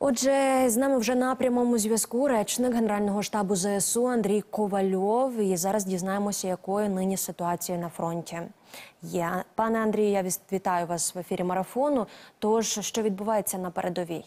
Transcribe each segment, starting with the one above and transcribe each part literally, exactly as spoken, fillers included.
Отже, з нами вже на прямому зв'язку речник Генерального штабу Зе Ес У Андрій Ковальов. І зараз дізнаємося, якою нині ситуація на фронті є. Пане Андрію, я вітаю вас в ефірі марафону. Тож, що відбувається на передовій?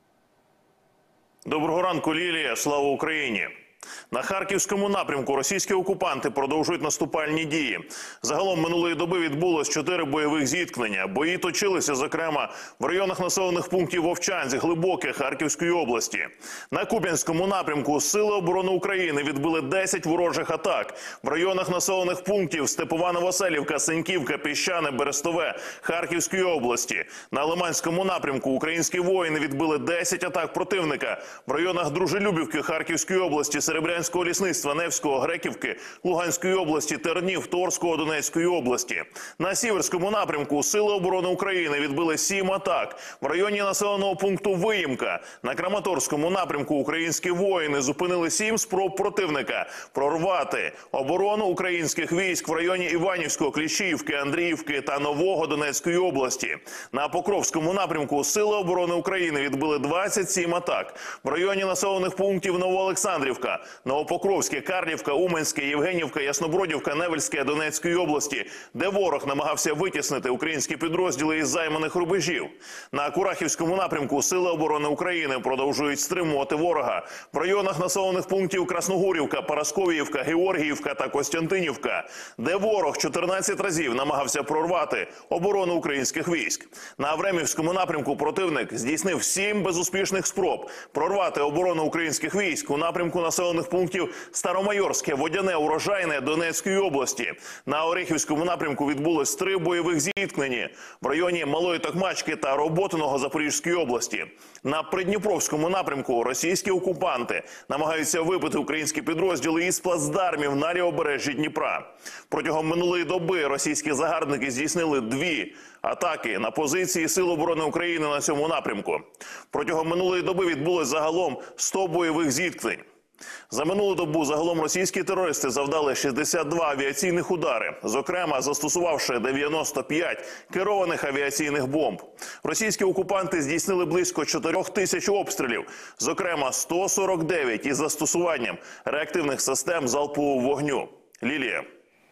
Доброго ранку, Лілія. Слава Україні! На Харківському напрямку російські окупанти продовжують наступальні дії. Загалом минулої доби відбулось чотири бойових зіткнення. Бої точилися, зокрема, в районах населених пунктів Вовчанськ, Глибоке Харківської області. На Куп'янському напрямку Сили оборони України відбили десять ворожих атак. В районах населених пунктів Степова Новоселівка, Сеньківка, Піщане, Берестове Харківської області. На Лиманському напрямку українські воїни відбили десять атак противника. В районах Дружелюбівки Харківської області, Серебрянського лісництва, Невського, Греківки, Луганської області, Тернів, Торського, Донецької області. На Сіверському напрямку Сили оборони України відбили сім атак. В районі населеного пункту Виїмка. На Краматорському напрямку українські воїни зупинили сім спроб противника прорвати оборону українських військ в районі Іванівського, Кліщіївки, Андріївки та Нового Донецької області. На Покровському напрямку Сили оборони України відбили двадцять сім атак. В районі населених пунктів Новоолександрівка, Новопокровське, Карлівка, Уманське, Євгенівка, Яснобродівка, Невельське Донецької області, де ворог намагався витіснити українські підрозділи із займаних рубежів. На Курахівському напрямку Сили оборони України продовжують стримувати ворога. В районах населених пунктів Красногорівка, Парасковіївка, Георгіївка та Костянтинівка, де ворог чотирнадцять разів намагався прорвати оборону українських військ. На Авремівському напрямку противник здійснив сім безуспішних спроб прорвати оборону українських військ у напрямку населених пунктів Старомайорське, Водяне, Урожайне Донецької області. На Оріхівському напрямку відбулось три бойових зіткнення в районі Малої Токмачки та Роботиного Запорізької області. На Придніпровському напрямку російські окупанти намагаються вибити українські підрозділи із плацдармів на лівобережжі Дніпра. Протягом минулої доби російські загарбники здійснили дві атаки на позиції Сил оборони України на цьому напрямку. Протягом минулої доби відбулось загалом сто бойових зіткнень. За минулу добу загалом російські терористи завдали шістдесят два авіаційних удари, зокрема застосувавши дев'яносто п'ять керованих авіаційних бомб. Російські окупанти здійснили близько чотирьох тисяч обстрілів, зокрема сто сорок дев'ять із застосуванням реактивних систем залпового вогню. Лілія.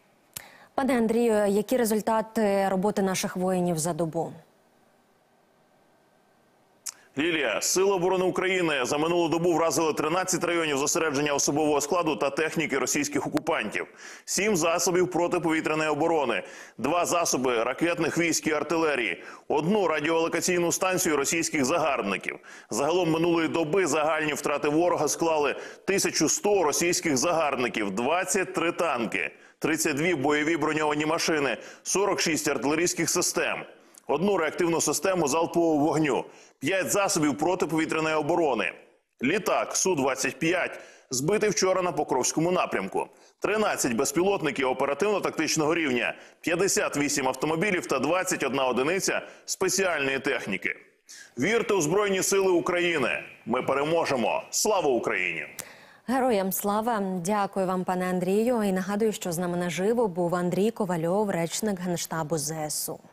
Пане Андрію, які результати роботи наших воїнів за добу? Лілія, Сили оборони України за минулу добу вразили тринадцять районів зосередження особового складу та техніки російських окупантів, сім засобів протиповітряної оборони, два засоби ракетних військ і артилерії, одну радіолокаційну станцію російських загарбників. Загалом минулої доби загальні втрати ворога склали тисячу сто російських загарбників, двадцять три танки, тридцять дві бойові броньовані машини, сорок шість артилерійських систем, одну реактивну систему залпового вогню, п'ять засобів протиповітряної оборони. Літак Су двадцять п'ять збитий вчора на Покровському напрямку. тринадцять безпілотників оперативно-тактичного рівня, п'ятдесят вісім автомобілів та двадцять одна одиниця спеціальної техніки. Вірте у Збройні Сили України! Ми переможемо! Слава Україні! Героям слава! Дякую вам, пане Андрію. І нагадую, що з нами наживо був Андрій Ковальов, речник Генштабу Зе Ес У.